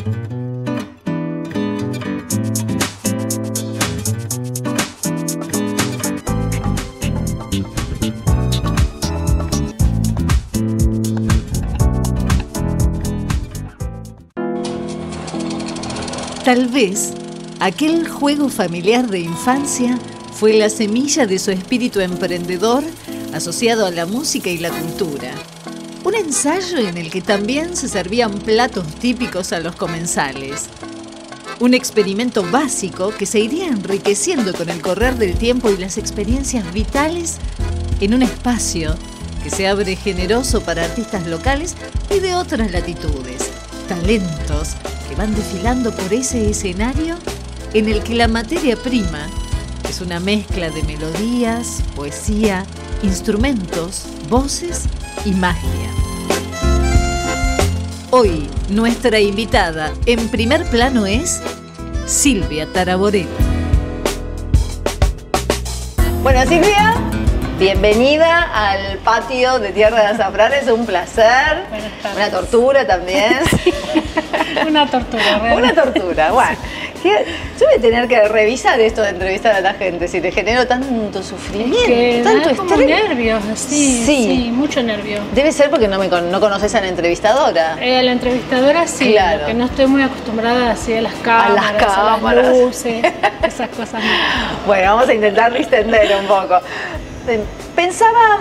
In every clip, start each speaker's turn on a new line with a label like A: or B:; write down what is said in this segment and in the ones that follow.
A: Tal vez aquel juego familiar de infancia fue la semilla de su espíritu emprendedor asociado a la música y la cultura. Un ensayo en el que también se servían platos típicos a los comensales. Un experimento básico que se iría enriqueciendo con el correr del tiempo y las experiencias vitales en un espacio que se abre generoso para artistas locales y de otras latitudes. Talentos que van desfilando por ese escenario en el que la materia prima es una mezcla de melodías, poesía, instrumentos, voces y magia. Hoy, nuestra invitada en primer plano es Silvia Taraborelli.
B: Bueno, Silvia, bienvenida al patio de Tierra de Azafranes, un placer. Una tortura también.
C: Sí. Una tortura, ¿verdad?
B: Una tortura, bueno. Yo voy a tener que revisar esto de entrevistar a la gente, si te genero tanto sufrimiento, tanto
C: estrés. Como nervios, así, sí, mucho nervio.
B: Debe ser porque no conoces a la entrevistadora.
C: A la entrevistadora sí,
B: claro.
C: Que no estoy muy acostumbrada así a las cámaras, a las luces, esas cosas.
B: Bueno, vamos a intentar distender un poco. Pensaba,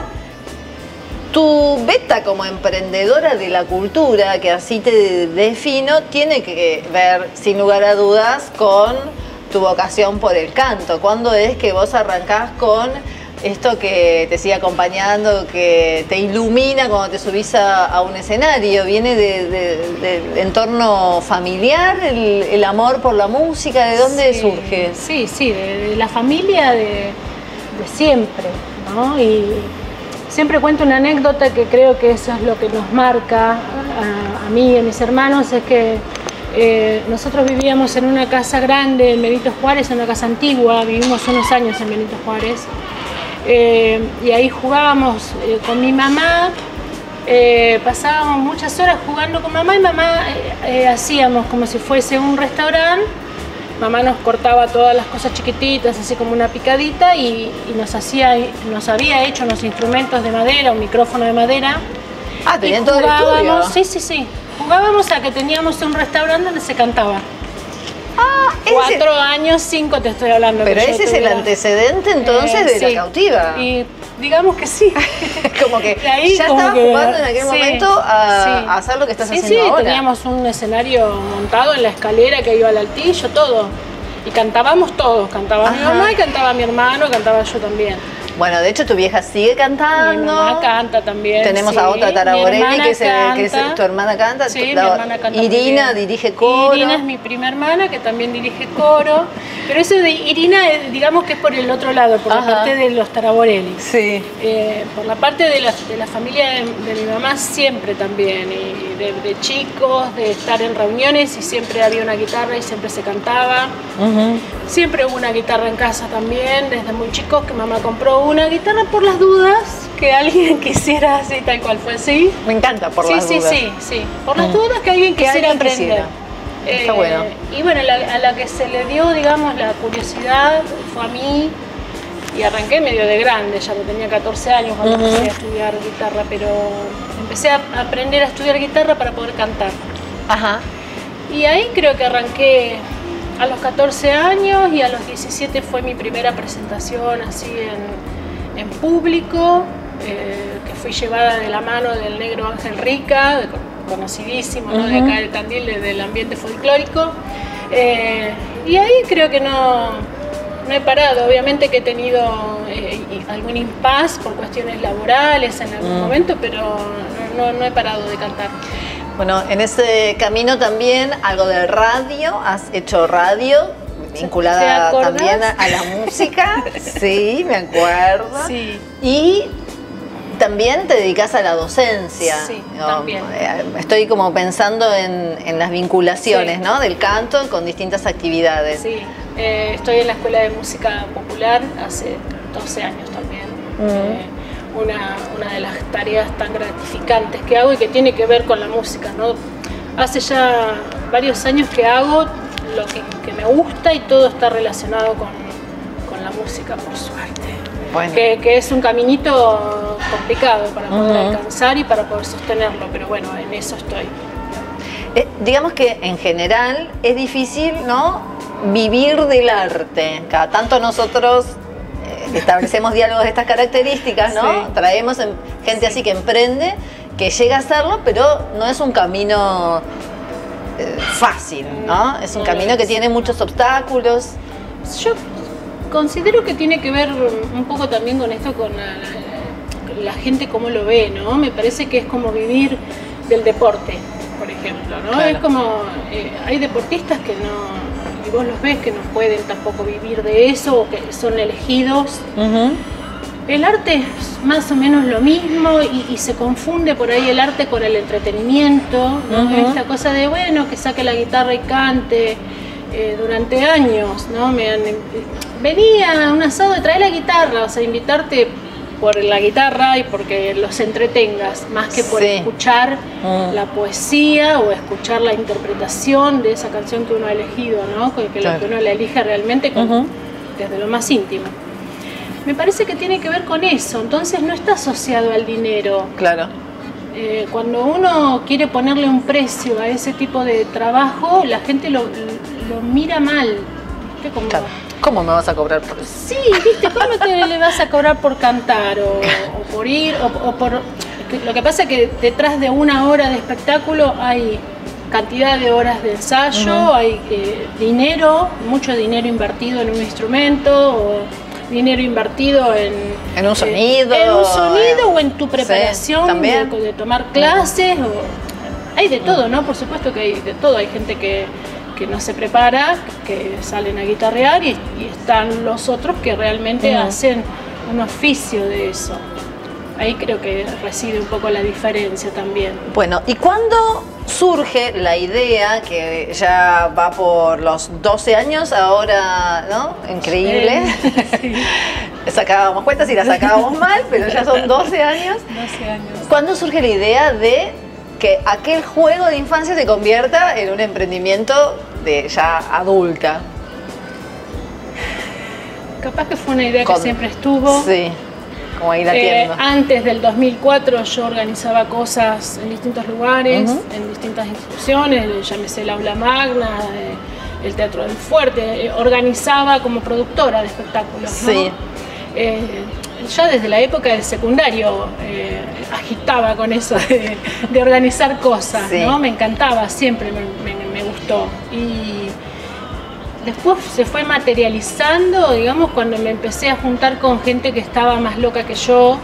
B: tu beta como emprendedora de la cultura, que así te defino, tiene que ver, sin lugar a dudas, con tu vocación por el canto. ¿Cuándo es que vos arrancás con esto que te sigue acompañando, que te ilumina cuando te subís a un escenario? ¿Viene del entorno familiar, el amor por la música? ¿De dónde surge?
C: Sí, de la familia de siempre, ¿no? Y siempre cuento una anécdota que creo que eso es lo que nos marca a mí y a mis hermanos, es que nosotros vivíamos en una casa grande en Benito Juárez, en una casa antigua, vivimos unos años en Benito Juárez, y ahí jugábamos con mi mamá, pasábamos muchas horas jugando con mamá y mamá hacíamos como si fuese un restaurante. Mamá nos cortaba todas las cosas chiquititas, así como una picadita, y nos había hecho unos instrumentos de madera, un micrófono de madera.
B: Ah, tenían todo el estudio.
C: Sí. Jugábamos a que teníamos un restaurante donde se cantaba.
B: Ah,
C: 4 años, 5 te estoy hablando.
B: Pero ese es el antecedente entonces de La Cautiva.
C: Y digamos que sí.
B: Como que ahí ya estabas jugando en aquel momento a hacer lo que estás haciendo ahora.
C: Sí, teníamos un escenario montado en la escalera que iba al altillo, todo. Y cantábamos todos, cantaba mi mamá y cantaba mi hermano, cantaba yo también.
B: Bueno, de hecho tu vieja sigue cantando.
C: Mi mamá canta también.
B: Tenemos a otra Taraborelli, que es tu hermana canta.
C: Sí, mi hermana canta.
B: Irina dirige coro.
C: Irina es mi prima hermana, que también dirige coro. Pero eso de Irina, digamos que es por el otro lado, por la parte de los Taraborelli.
B: Sí.
C: Por la parte de la familia de mi mamá siempre también. Y de chicos, de estar en reuniones y siempre había una guitarra y siempre se cantaba. Siempre hubo una guitarra en casa también, desde muy chicos, que mamá compró una guitarra por las dudas, que alguien quisiera, así tal cual fue así.
B: Me encanta por las dudas.
C: Sí, por las dudas que alguien quisiera aprender.
B: Está bueno.
C: Y bueno, a la que se le dio, digamos, la curiosidad fue a mí, y arranqué medio de grande, ya no tenía 14 años cuando empecé a estudiar guitarra, pero empecé a aprender a estudiar guitarra para poder cantar. Y ahí creo que arranqué a los 14 años, y a los 17 fue mi primera presentación así en público, que fui llevada de la mano del negro Ángel Rica, conocidísimo, ¿no? De acá del Tandil, del ambiente folclórico. Y ahí creo que no he parado. Obviamente que he tenido algún impasse por cuestiones laborales en algún momento, pero no he parado de cantar.
B: Bueno, en ese camino también algo de radio, has hecho radio, vinculada también a la música. Sí, me acuerdo.
C: Sí.
B: Y también te dedicas a la docencia.
C: Sí, también.
B: Estoy como pensando en las vinculaciones, ¿no? Del canto con distintas actividades.
C: Sí, estoy en la Escuela de Música Popular hace 12 años también. Una de las tareas tan gratificantes que hago y que tiene que ver con la música, ¿no? Hace ya varios años que hago lo que me gusta y todo está relacionado con la música, por suerte.
B: Bueno.
C: Que es un caminito complicado para poder alcanzar y para poder sostenerlo, pero bueno, en eso estoy.
B: Digamos que en general es difícil, ¿no?, vivir del arte. Cada tanto nosotros establecemos diálogos de estas características, ¿no? Sí. Traemos gente así que emprende, que llega a hacerlo, pero no es un camino fácil, ¿no? Es un camino que tiene muchos obstáculos.
C: Yo considero que tiene que ver un poco también con esto, con la gente cómo lo ve, ¿no? Me parece que es como vivir del deporte, por ejemplo, ¿no? Claro. Es como, hay deportistas que no, y vos los ves que no pueden tampoco vivir de eso, o que son elegidos. El arte es más o menos lo mismo y se confunde por ahí el arte con el entretenimiento, ¿no? Esta cosa de, bueno, que saque la guitarra y cante. Durante años, ¿no? Venía a un asado y trae la guitarra, o sea, invitarte por la guitarra y porque los entretengas, más que por escuchar la poesía o escuchar la interpretación de esa canción que uno ha elegido, ¿no? Que lo que uno la elige realmente desde lo más íntimo. Me parece que tiene que ver con eso, entonces no está asociado al dinero.
B: Claro.
C: Cuando uno quiere ponerle un precio a ese tipo de trabajo, la gente lo mira mal. ¿Viste? Como,
B: claro. ¿Cómo me vas a cobrar por eso?
C: Sí, ¿viste? ¿Cómo le vas a cobrar por cantar o por ir o por...? Lo que pasa es que detrás de una hora de espectáculo hay cantidad de horas de ensayo, hay dinero, mucho dinero invertido en un instrumento, o dinero invertido en
B: un sonido.
C: En un sonido o en tu preparación de tomar clases. Hay de todo, ¿no? Por supuesto que hay de todo. Hay gente que no se prepara, que salen a guitarrear y están los otros que realmente hacen un oficio de eso. Ahí creo que reside un poco la diferencia también.
B: Bueno, ¿y cuándo surge la idea, que ya va por los 12 años ahora, ¿no? Increíble. Sí. Sacábamos cuentas y las sacábamos mal, pero ya son 12 años.
C: 12 años.
B: ¿Cuándo surge la idea de que aquel juego de infancia se convierta en un emprendimiento de ya adulta?
C: Capaz que fue una idea que siempre estuvo.
B: Sí. Como ahí latiendo.
C: Antes del 2004 yo organizaba cosas en distintos lugares, en distintas instituciones, llámese el Aula Magna, el Teatro del Fuerte, organizaba como productora de espectáculos, ¿no?
B: Sí.
C: Ya desde la época del secundario agitaba con eso de organizar cosas, sí, ¿no? Me encantaba, siempre me gustó. Y después se fue materializando, digamos, cuando me empecé a juntar con gente que estaba más loca que yo.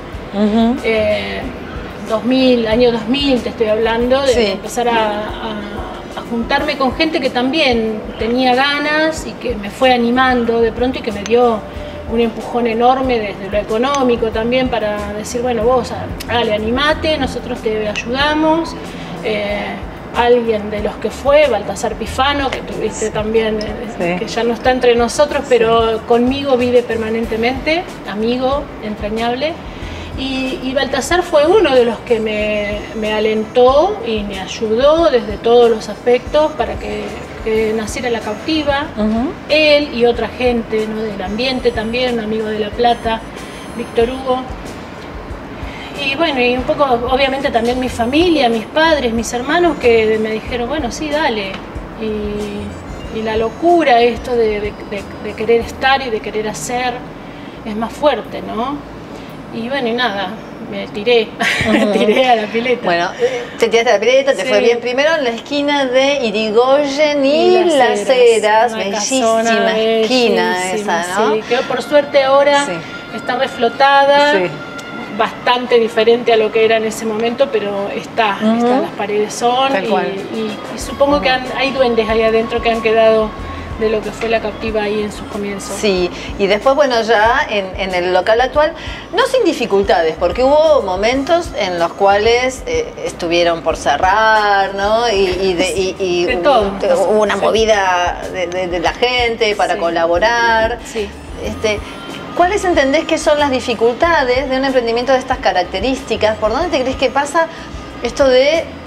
C: Año 2000 te estoy hablando, de empezar a juntarme con gente que también tenía ganas y que me fue animando de pronto y que me dio un empujón enorme desde lo económico también para decir, bueno, vos dale, animate, nosotros te ayudamos. Alguien de los que fue, Baltasar Pifano, que tuviste también, que ya no está entre nosotros, pero conmigo vive permanentemente, amigo entrañable. Y Baltasar fue uno de los que me alentó y me ayudó desde todos los aspectos para que naciera La Cautiva. Él y otra gente, ¿no?, del ambiente también, un amigo de La Plata, Víctor Hugo. Y bueno, y un poco, obviamente también mi familia, mis padres, mis hermanos, que me dijeron, bueno, sí, dale. Y la locura, esto de querer estar y de querer hacer, es más fuerte, ¿no? Y bueno, y nada, me tiré, tiré a la pileta.
B: Bueno, te tiraste a la pileta, te fue bien. Primero en la esquina de Irigoyen y Las Heras, bellísima esquina esa, ¿no?
C: Sí, que por suerte ahora está reflotada. Sí. Bastante diferente a lo que era en ese momento, pero las paredes son y supongo que hay duendes ahí adentro que han quedado de lo que fue La Cautiva ahí en sus comienzos. Sí,
B: y después, bueno, ya en el local actual, no sin dificultades, porque hubo momentos en los cuales estuvieron por cerrar, ¿no? Y hubo una movida de la gente para colaborar.
C: Sí.
B: ¿Cuáles entendés que son las dificultades de un emprendimiento de estas características? ¿Por dónde te crees que pasa esto de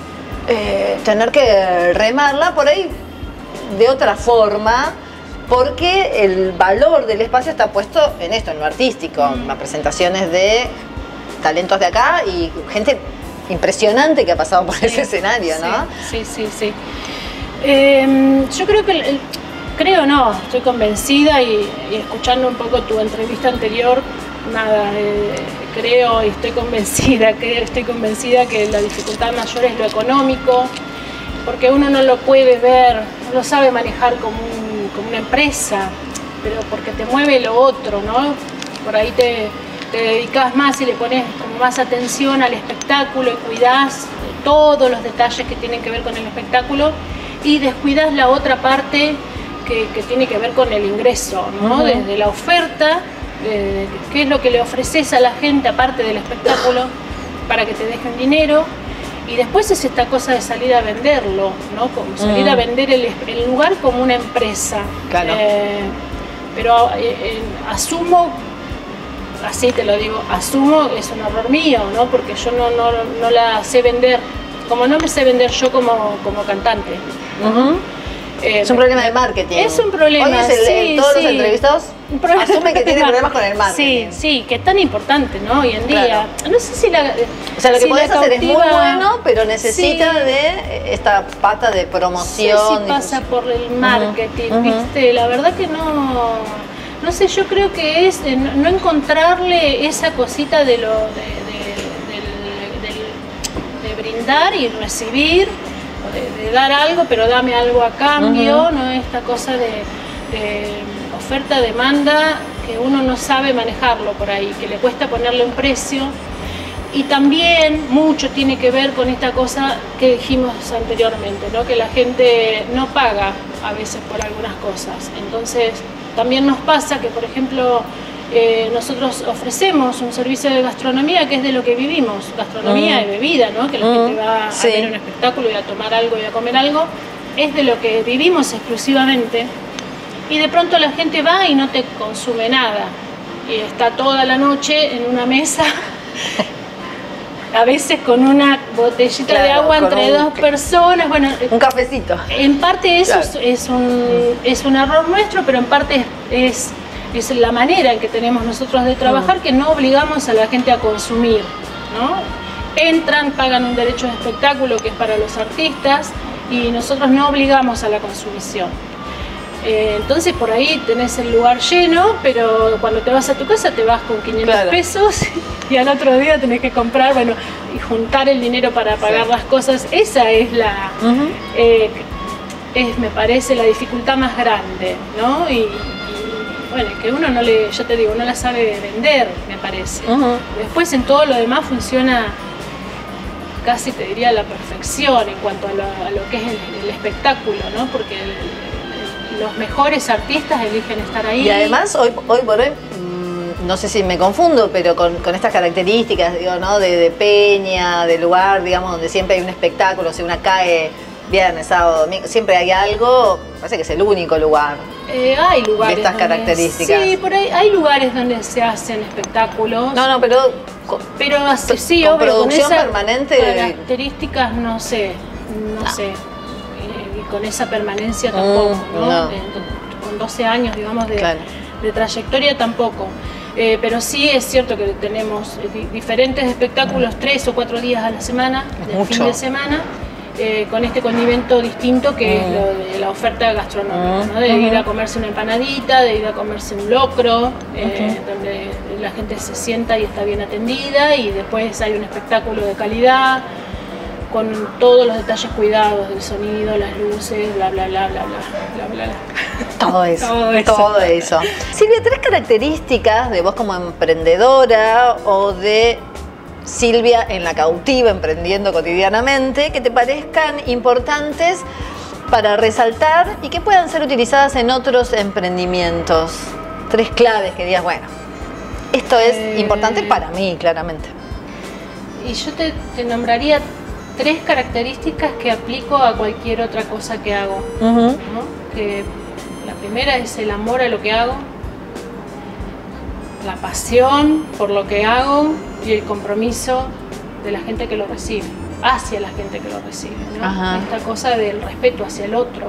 B: tener que remarla por ahí de otra forma, porque el valor del espacio está puesto en esto, en lo artístico, las presentaciones de talentos de acá y gente impresionante que ha pasado por ese escenario, ¿no?
C: Sí. Yo creo que, estoy convencida y escuchando un poco tu entrevista anterior, creo y estoy convencida que la dificultad mayor es lo económico, porque uno no lo puede ver, no lo sabe manejar como una empresa, pero porque te mueve lo otro, ¿no? Por ahí te dedicas más y le pones como más atención al espectáculo y cuidás todos los detalles que tienen que ver con el espectáculo y descuidas la otra parte que tiene que ver con el ingreso, ¿no? Desde la oferta, qué es lo que le ofreces a la gente aparte del espectáculo para que te dejen dinero, y después es esta cosa de salir a venderlo, ¿no? Como salir a vender el lugar como una empresa.
B: Claro.
C: Pero asumo, así te lo digo, asumo, es un error mío, ¿no? Porque yo no la sé vender, como no me sé vender yo como cantante.
B: Es un problema de marketing.
C: Es un problema.
B: Hoy todos los entrevistados asumen que tienen problemas con el marketing.
C: Sí, que es tan importante, ¿no? Hoy en día. No sé si
B: o sea, lo que podés hacer es muy bueno, pero necesita de esta pata de promoción.
C: No sé si pasa por el marketing, ¿viste? La verdad que no sé, yo creo que es no encontrarle esa cosita de brindar y recibir, de dar algo, pero dame algo a cambio, ¿no? Esta cosa de oferta-demanda que uno no sabe manejarlo por ahí, que le cuesta ponerle un precio. Y también mucho tiene que ver con esta cosa que dijimos anteriormente, ¿no? Que la gente no paga a veces por algunas cosas. Entonces también nos pasa que, por ejemplo, nosotros ofrecemos un servicio de gastronomía que es de lo que vivimos, gastronomía y bebida, ¿no? Que la gente va a ver un espectáculo y a tomar algo y a comer algo, es de lo que vivimos exclusivamente, y de pronto la gente va y no te consume nada y está toda la noche en una mesa a veces con una botellita de agua entre dos personas, bueno,
B: un cafecito.
C: En parte eso es un error nuestro, pero en parte es la manera en que tenemos nosotros de trabajar, que no obligamos a la gente a consumir, ¿no? Entran, pagan un derecho de espectáculo que es para los artistas y nosotros no obligamos a la consumición. Entonces por ahí tenés el lugar lleno, pero cuando te vas a tu casa te vas con 500 pesos y al otro día tenés que comprar, bueno, y juntar el dinero para pagar las cosas. Esa es me parece la dificultad más grande, ¿no? Y bueno, que uno no la sabe vender, me parece. Después en todo lo demás funciona casi, te diría, a la perfección en cuanto a lo que es el espectáculo, ¿no? Porque los mejores artistas eligen estar ahí.
B: Y además, hoy por hoy, no sé si me confundo, pero con estas características, digo, ¿no? De peña, de lugar, digamos, donde siempre hay un espectáculo, si una cae viernes, sábado, domingo, siempre hay algo, parece que es el único lugar.
C: Hay lugares
B: de estas características.
C: Sí, por ahí hay lugares donde se hacen espectáculos.
B: Pero
C: sí,
B: con
C: obvio,
B: producción
C: con esas
B: permanente.
C: Características no sé. Y con esa permanencia tampoco, ¿no? Con 12 años, digamos, de trayectoria tampoco. Pero sí es cierto que tenemos diferentes espectáculos 3 o 4 días a la semana, del fin de semana. Con este condimento distinto que es lo de la oferta gastronómica, ¿no? De ir a comerse una empanadita, de ir a comerse un locro, donde la gente se sienta y está bien atendida, y después hay un espectáculo de calidad con todos los detalles cuidados del sonido, las luces, bla bla bla bla bla bla bla.
B: Todo eso. Silvia, 3 características de vos como emprendedora o de Silvia en la cautiva, emprendiendo cotidianamente, que te parezcan importantes para resaltar y que puedan ser utilizadas en otros emprendimientos. 3 claves que digas, bueno, esto es importante para mí, claramente.
C: Y yo te nombraría 3 características que aplico a cualquier otra cosa que hago, ¿no? Que la primera es el amor a lo que hago, la pasión por lo que hago y el compromiso de la gente que lo recibe. hacia la gente que lo recibe, ¿no?
B: Ajá.
C: Esta cosa del respeto hacia el otro.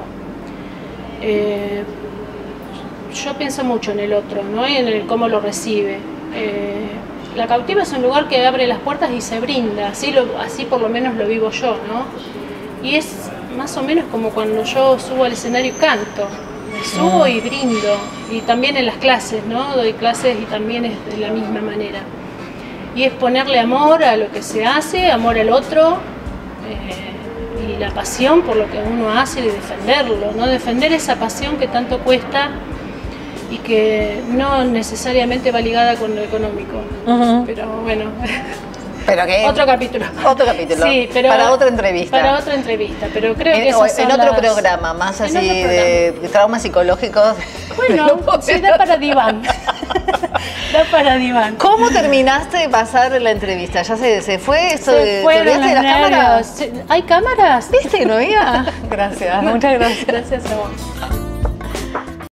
C: Yo pienso mucho en el otro, ¿no? Y en el cómo lo recibe. La cautiva es un lugar que abre las puertas y se brinda, así por lo menos lo vivo yo, ¿no? Y es más o menos como cuando yo subo al escenario y canto. Me subo y brindo, y también en las clases, ¿no? Doy clases y también es de la misma manera. Y es ponerle amor a lo que se hace, amor al otro, y la pasión por lo que uno hace y defenderlo, ¿no? Defender esa pasión que tanto cuesta y que no necesariamente va ligada con lo económico. Pero bueno,
B: Pero que
C: otro capítulo.
B: Otro capítulo.
C: Sí, pero
B: para otra entrevista.
C: Para otra entrevista, pero creo que
B: en otro programa, más así de traumas psicológicos.
C: Bueno, sí, da para diván. Da para diván.
B: ¿Cómo terminaste de pasar la entrevista? ¿Ya se fue esto
C: Se fueron
B: ¿te olvidaste de las cámaras?
C: ¿Hay cámaras?
B: ¿Viste que no había? Gracias, muchas gracias.
C: Gracias a vos.